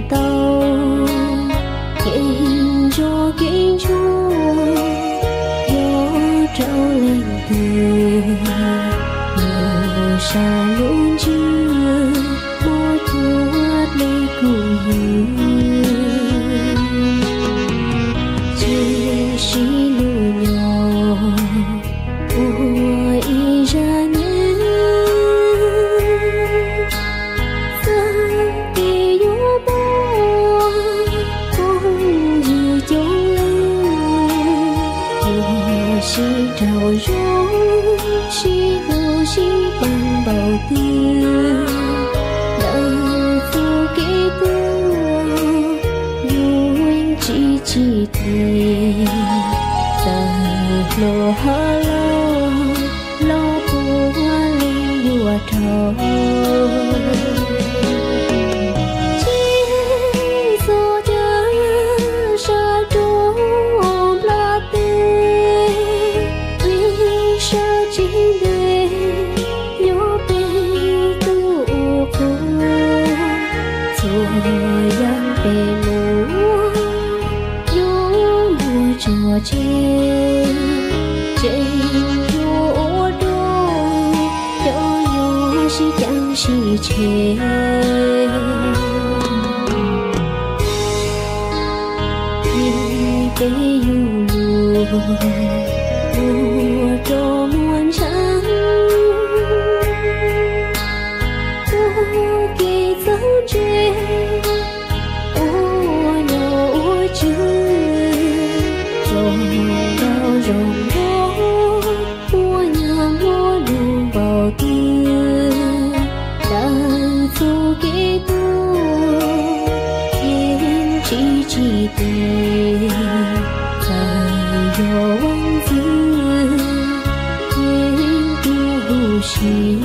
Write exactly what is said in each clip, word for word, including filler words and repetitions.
tàu kinh cho kinh chúa gió trao lên từ mùa xa luôn chưa mỗi thuốc lấy cùng chỉ chỉ nụ nhỏ ôi ra nhé sao kỳ vô bó không gì chống lên ôi chỉ trào rối chỉ vô chỉ bằng bầu tư đợi phu kỹ tư vui chỉ chỉ thề ta lo ha lo lo qua lên đùa trò chỉ do cha sa trốn la tê vì sa chỉ để nhớ bê tu cô rồi yang bê mùa nhớ mùa trò chơi chơi vô đôi cho yo si chẳng si chê đi bê yu lu mùa cho muôn trắng ô kỳ dấu chê ô nhỏ chứ rồi đau rồng đó mua nhà mua đủ vào tư đang phu kỹ tu yên chỉ chỉ tề dài gió vắng dư yên tu xì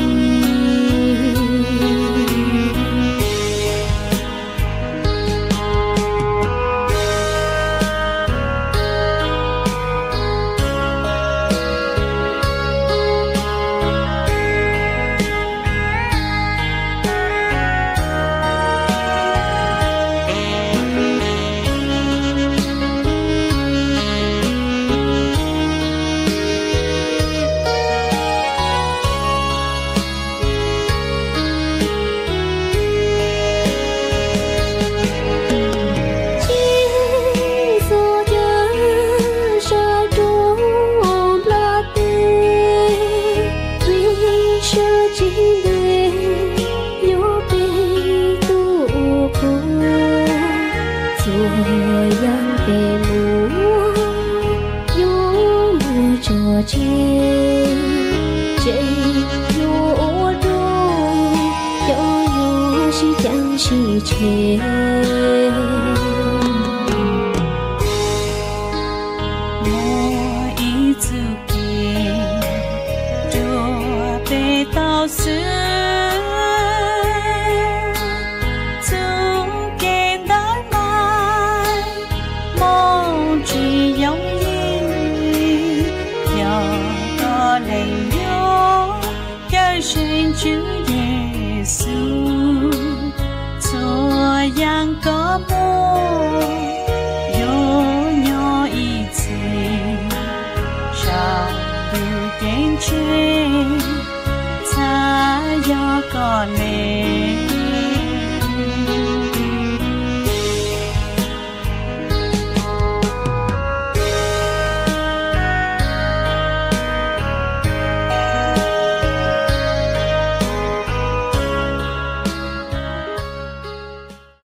rồi yang bê mùa nhớ mùa trò chơi chơi vô đôi cho yo si chẳng si chê mỗi ý chữ kỳ cho bê tao xưa chỉ giống như giờ có lệnh nhớ cho sinh Chúa Giêsu cho yang có bố yo nhỏ ý chí sao điều kiện trên ta do có lệnh